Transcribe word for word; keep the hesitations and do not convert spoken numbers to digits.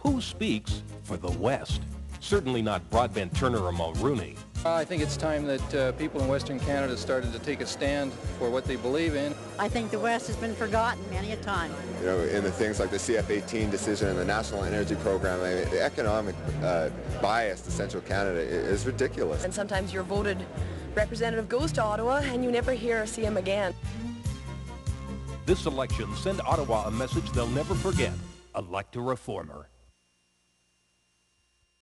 who speaks for the West? Certainly not Broadbent Turner or Mulrooney. I think it's time that uh, people in Western Canada started to take a stand for what they believe in. I think the West has been forgotten many a time. You know, in the things like the C F eighteen decision and the National Energy Program, I mean, the economic uh, bias to Central Canada is ridiculous. And sometimes your voted representative goes to Ottawa and you never hear or see him again. This election, send Ottawa a message they'll never forget. Elect a reformer.